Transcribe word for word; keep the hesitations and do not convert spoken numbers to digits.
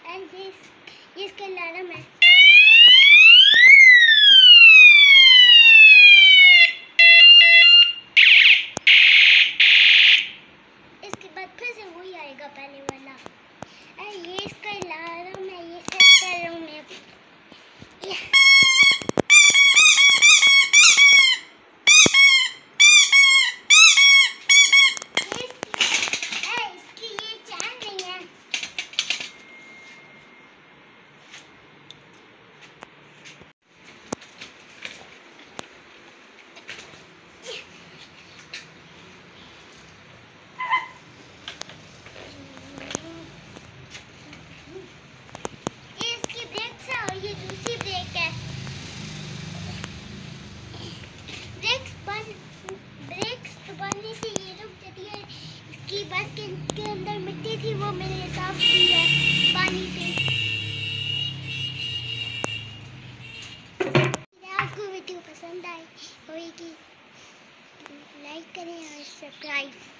And ये ये इसका अलार्म है। इसके बाद फिर से वही आएगा पहले वाला। एंड ये इसका अलार्म है, ये सेट कर रहा हूँ मैं अभी। कि बस के, के अंदर मिट्टी थी वो मैंने साफ की है पानी से। आपको वीडियो पसंद आई होगी लाइक करें और सब्सक्राइब